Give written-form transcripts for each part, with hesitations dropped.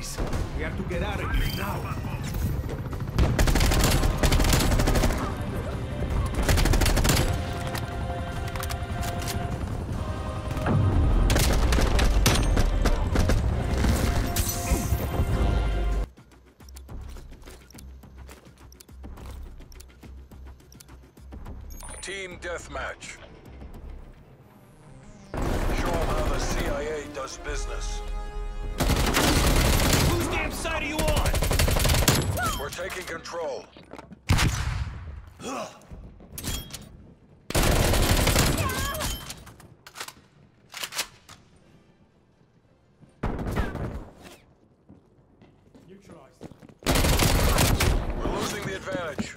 Please, we have to get out of here now. Team deathmatch. Show them how the CIA does business. Whose damn side are you on? We're taking control. Neutralized. We're losing the advantage.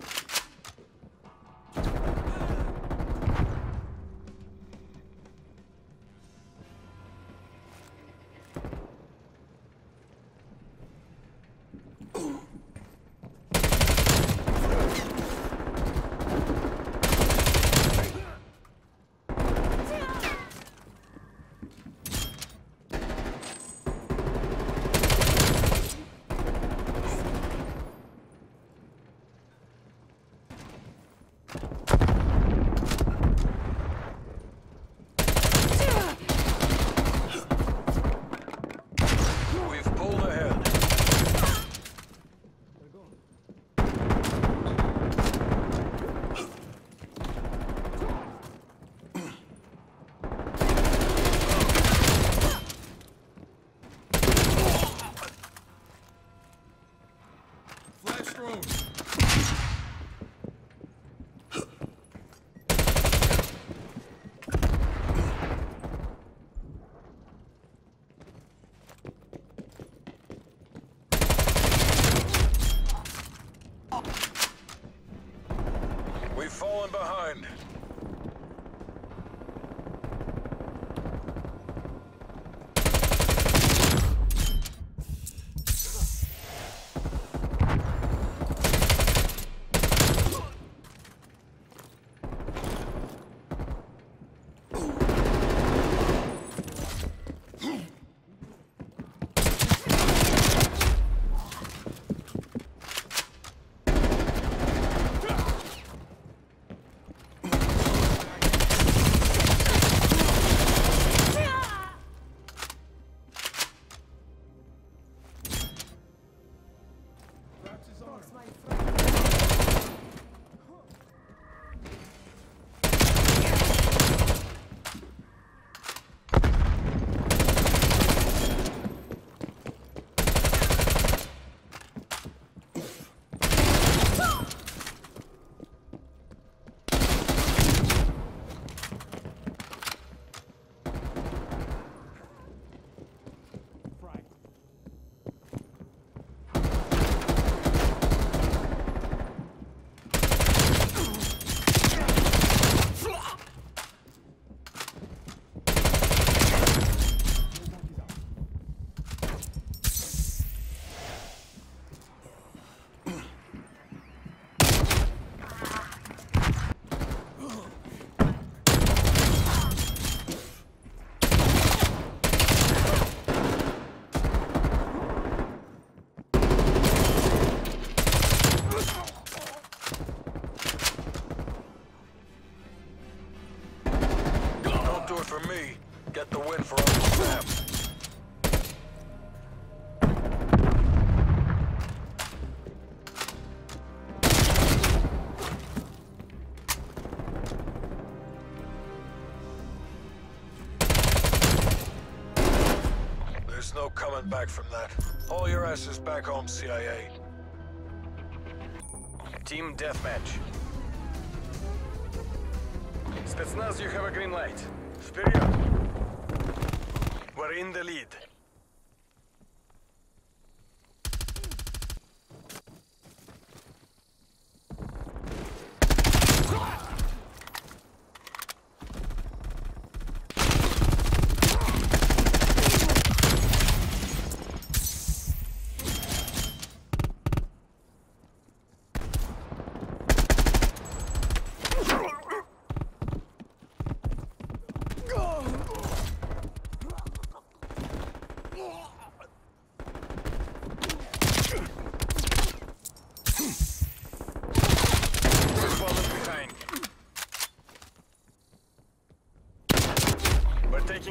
We've fallen behind. Do it for me. Get the win for Uncle Sam. There's no coming back from that. All your asses back home, CIA. Team deathmatch. Spetsnaz, you have a green light. Вперед! We're in the lead.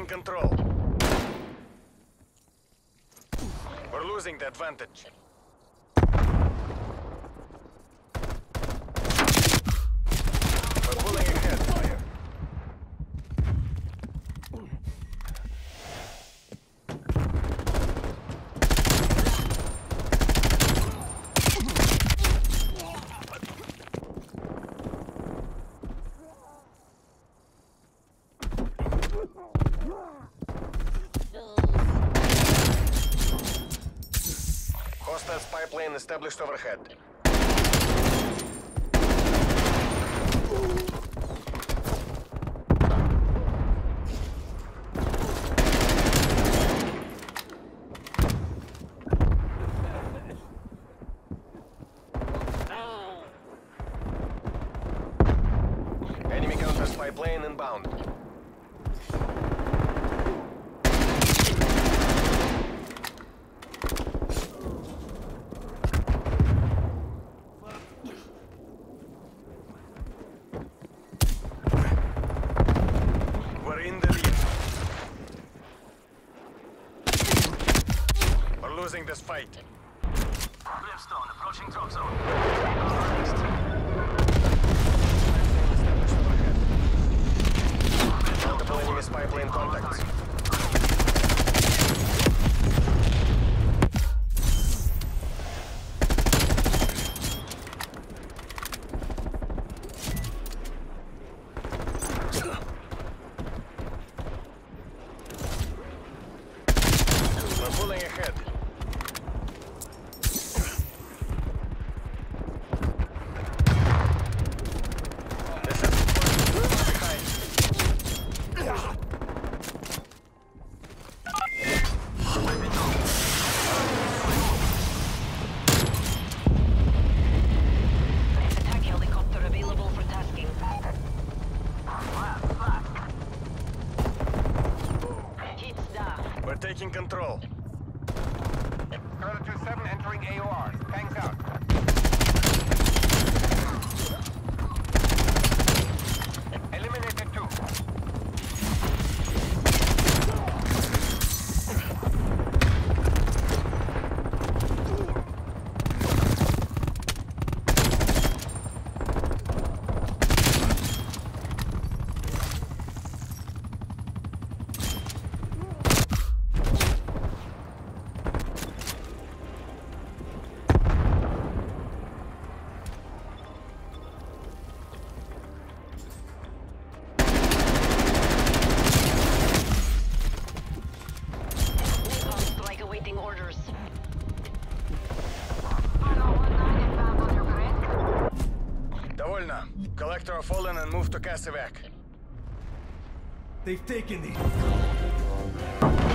taking control. We're losing the advantage. We're pulling ahead. Fire. Hostile spy plane established overhead. Enemy counter spy plane inbound. We're in the lead. We're losing this fight. Brimstone approaching drop zone. Multiple enemy spy plane contacts. We're pulling ahead. This is behind. Attack helicopter available for tasking. Hits down. We're taking control. Predator 7 entering AOR. Tanks out. Eliminated 2. Recon strike awaiting orders. Довольно. Collector are fallen and move to Casevac. They've taken the...